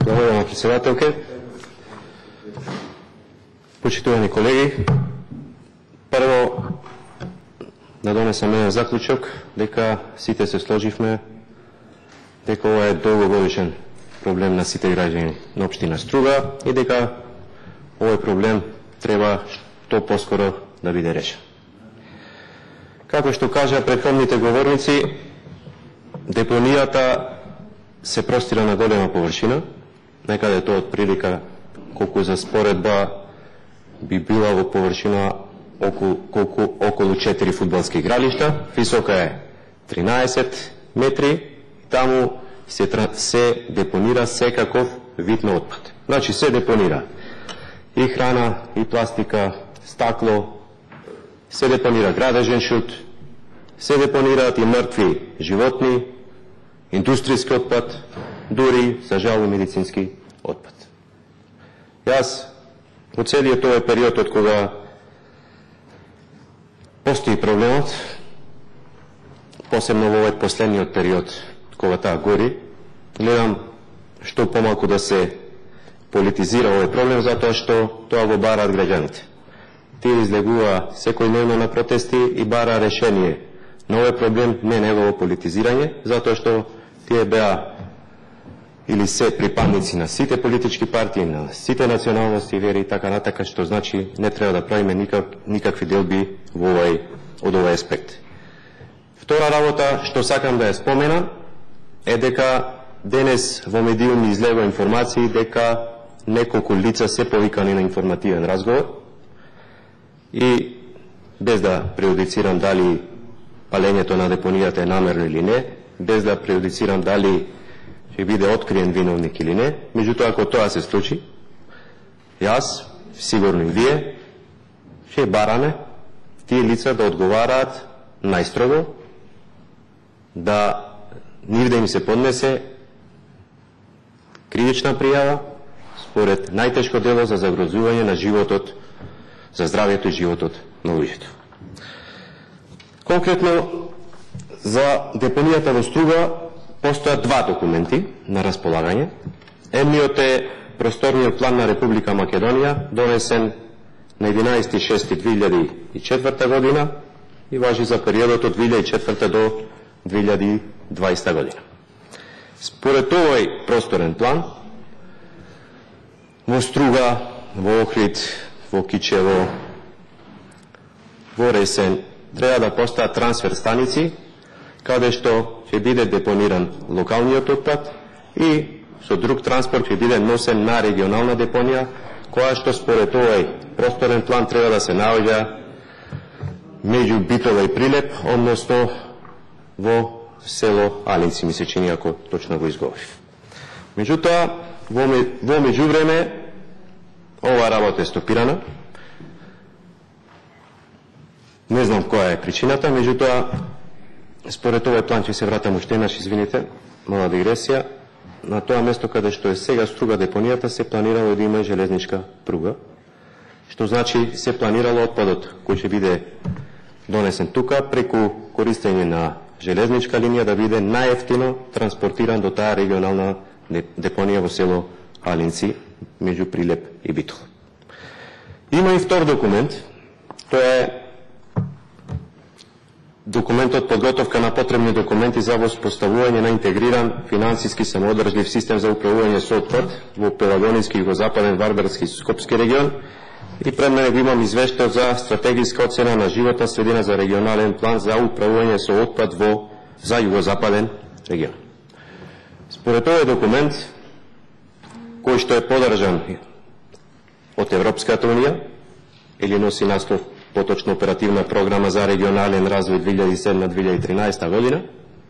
Благодарам, председателке. Почитувани колеги, прво да донесам еден заклучок дека сите се сложивме дека ова е долгогодишен проблем на сите граѓани на општина Струга и дека овој проблем треба што поскоро да биде решен. Како што кажа претходните говорници, депонијата се простира на голема површина, некаде тоа од прилика колку за споредба би била во површина околу 4 фудбалски игралишта, висока е 13 метри и таму се депонира секаков вид на отпад. Значи се депонира и храна, и пластика, стакло, се депонира градежен шут, се депонираат и мртви животни, индустријски отпад, дури, за жал, и медицински отпад. Јас, во целиот овој период од кога постои проблемот, посебно во овој последниот период кога таа гори, гледам што помалку да се политизира овој проблем, затоа што тоа го бараат граѓаните. Тие излегува секојдневно на протести и бара решение на овој проблем, не негово политизирање, затоа што тие беа или се припадници на сите политички партии, на сите националности, вери и така натака, што значи не треба да правиме никакви делби од овој аспект. Втора работа што сакам да ја спомена е дека денес во медиуми излегува информации дека неколку лица се повикани на информативен разговор и без да преюдицирам дали палењето на депонијата е намерно или не, без да преюдицирам дали ќе биде откриен виновник или не, меѓутоа ако тоа се случи, јас, сигурно и вие, ќе бараме тие лица да одговараат најстрого, да нив да им се поднесе кривична пријава според најтешко дело за загрозување на животот, за здравието и животот на луѓето. Конкретно, за депонијата во Струга постојат два документи на располагање. Едниот е Просторниот план на Република Македонија, донесен на 11.6.2004 година и важи за периодот од 2004 до 2020 година. Според овој просторен план, во Струга, во Охрид, во Кичево, во Ресен, треба да постават трансфер станици, каде што ќе биде депониран локалниот отпад и со друг транспорт ќе биде носен на регионална депонија, која што според овој просторен план треба да се наоѓа меѓу Битола и Прилеп, односно во село Алинци, ми се чини, ако точно го изговорив. Меѓутоа, во меѓувреме, ова работа е стопирана. Не знам која е причината, меѓутоа, според овој план ќе се вратам уште еднаш, извините, мала дигресија. На тоа место каде што е сега Струга депонијата се планирало да има железничка пруга, што значи се планирало отпадот кој ќе биде донесен тука преку користење на железничка линија да биде најевтино транспортиран до таа регионална депонија во село Алинци, меѓу Прилеп и Битола. Има и втор документ, тоа е документот подготовка на потребни документи за воспоставување на интегриран финансиски самоодржлив систем за управување со отпад во Пелагонински, Југозападен, Вардарски и Скопски регион и пред мене го имам извештај за стратегиска оцена на животна средина за регионален план за управување со отпад за Југозападен регион. Според овој документ, кој што е подржан од Европската унија или носи наслов поточно оперативна програма за регионален развој 2007-2013 година.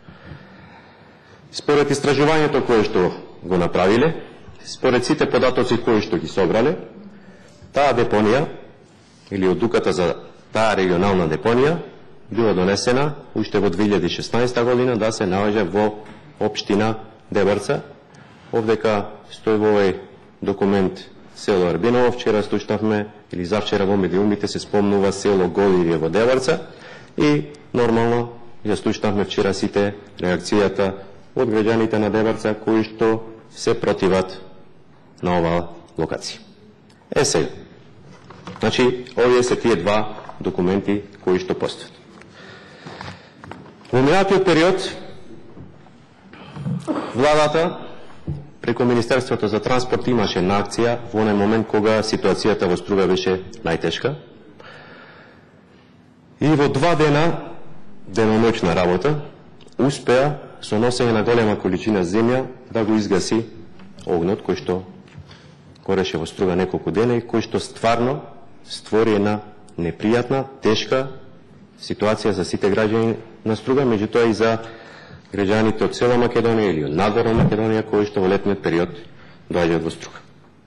Според истражувањето кое што го направиле, според сите податоци кои што ги собрале, таа депонија или одуката за таа регионална депонија била донесена уште во 2016 година да се наоѓа во општина Деврца. Овдека стои во овој документ село Арбиново, вчера слушнавме или завчера во медиумите се спомнува село Голирје во Деврца и нормално ја слушнавме вчера сите реакцијата од граѓаните на Деврца кои што се противат на оваа локација. Сега. Значи, овие се тие два документи кои што постојат. Во минатиот период, владата преку Министерството за транспорт имаше една акција во оној момент кога ситуацијата во Струга беше најтешка. И во 2 дена, деноноќна работа, успеа со носење на голема количина земја да го изгаси огнот кој што гореше во Струга неколку дена и кој што стварно створи една непријатна, тешка ситуација за сите граѓани на Струга, меѓутоа и за граѓаните од цела Македонија или од надвор на Македонија кои што во летниот период доаѓаат во Струга.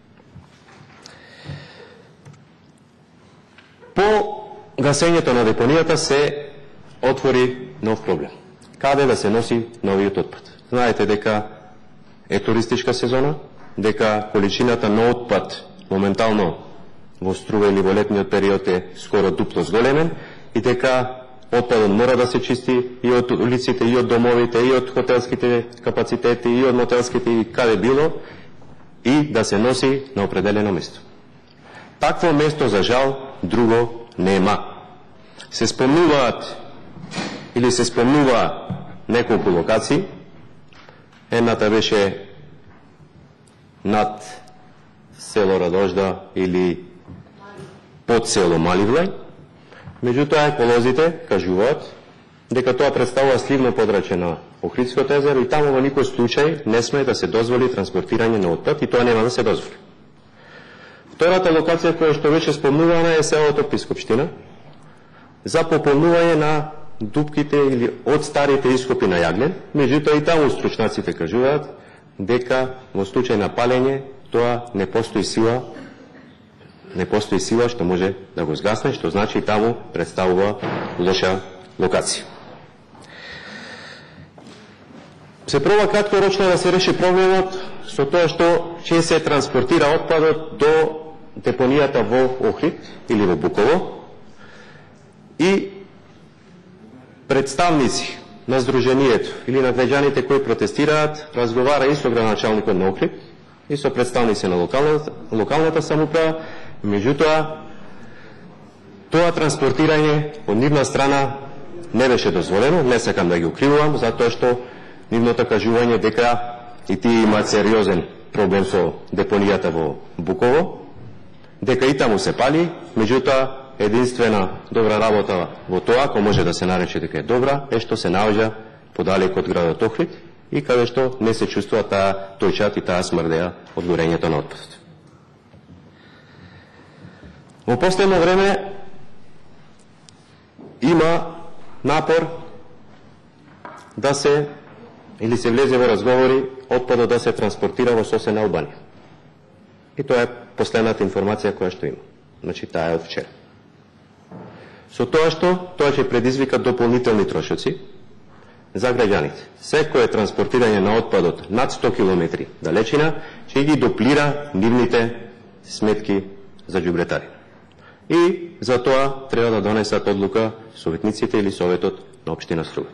По гасењето на депонијата се отвори нов проблем. Каде да се носи новиот отпад? Знаете дека е туристичка сезона, дека количината на отпад моментално во Струга или во летниот период е скоро дупло зголемен и дека отпадот мора да се чисти и од улиците, и од домовите, и од хотелските капацитети, и од мотелските, и каде било, и да се носи на определено место. Такво место, за жал, друго нема. Се спомнуваат или се спомнува неколку локации. Едната беше над село Радожда или под село Маливлај. Меѓутоа, еколозите кажуваат дека тоа представува сливно подрачје на Охридското езеро и таму во никој случај не сме да се дозволи транспортирање на отпад и тоа нема да се дозволи. Втората локација која што беше спомнувана е селото Пископштина за пополнување на дупките или од старите ископи на јаглен. Меѓутоа и таму стручнаците кажуваат дека во случај на палење тоа не постои сила што може да го згасне, што значи таму представува лоша локација. Се проба краткорочно да се реши проблемот со тоа што ќе се транспортира отпадот до депонијата во Охрид или во Буково и представници на Сдруженијето или на граѓаните кои протестираат разговара и со градоначалникот на Охрид и со представници на локалната самоуправа. Меѓутоа, тоа транспортирање од нивна страна не беше дозволено. Не сакам да ги укривувам, затоа што нивното кажување дека и тие имаат сериозен проблем со депонијата во Буково, дека и таму се пали. Меѓутоа, единствена добра работа во тоа, ако може да се нарече дека е добра, е што се наоѓа подалеку од градот Охрид и каде што не се чувствува таа тојчат и таа смрдеа од горењето на отпадот. Во последно време има напор да се или се влезе во разговори отпадот да се транспортира во соседна Албанија. И тоа е последната информација која што има. Значи, таа е од вчера. Со тоа што тоа ќе предизвика дополнителни трошоци за граѓаните. Секое транспортирање на отпадот над 100 км далечина ќе ги доплира нивните сметки за џубретари. И за тоа треба да донесат одлука советниците или советот на општина Струга.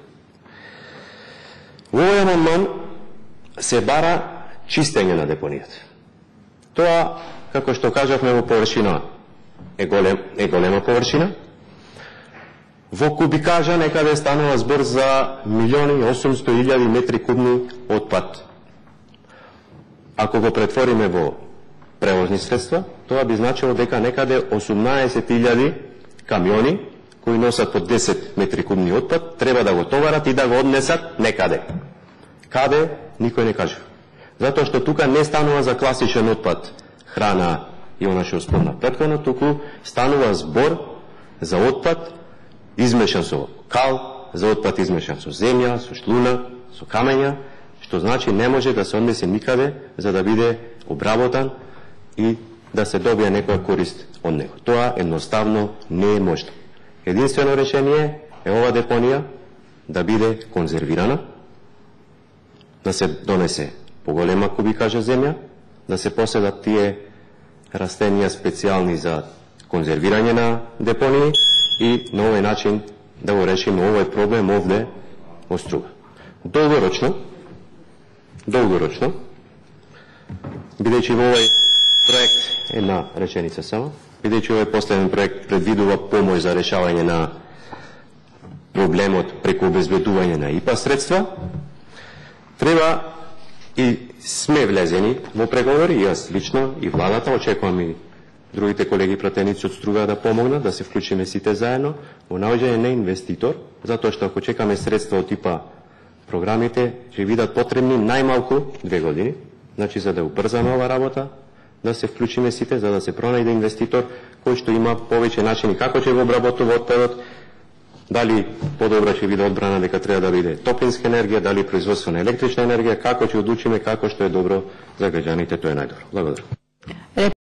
Во овој амандман се бара чистење на депонијата. Тоа, како што кажавме, во површина е голема површина. Во кубикажа некаде станува збор за 1.800.000 метри кубни отпад. Ако го претвориме во превозни средства, тоа би значило дека некаде 18.000 камиони кои носат по 10 метри кубни отпад треба да го товарат и да го однесат некаде. Каде? Никој не кажува. Затоа што тука не станува за класичен отпад, храна и она што спомна претходно, туку станува збор за отпад измешан со кал, за отпад измешан со земја, со шлуна, со камења, што значи не може да се однесе никаде за да биде обработан и да се добие некоја корист од него. Тоа едноставно не е можно. Единствено решение е ова депонија да биде конзервирана, да се донесе поголема кубикажа земја, да се поседат тие растенија специјални за конзервирање на депонии и на овој начин да го решиме овој проблем овде во Струга. Долгорочно бидејќи во овој проект, една реченица само, бидејќи овој последен проект предвидува помош за решавање на проблемот преку обезбедување на ИПА средства, треба и сме влезени во преговори, јас лично и владата, очекувам и другите колеги пратеници од Струга да помогнат, да се вклучиме сите заедно во наоѓање на инвеститор, затоа што ако чекаме средства од ИПА програмите, ќе бидат потребни најмалку 2 години, значи за да убрзаме ова работа, да се вклучиме сите, за да се пронајде инвеститор кој што има повеќе начини како ќе го обработува отпадот, дали подобра ќе биде одбрана дека треба да биде топлинска енергија, дали производство на електрична енергија, како ќе одлучиме како што е добро за граѓаните, тоа е најдобро. Благодарам.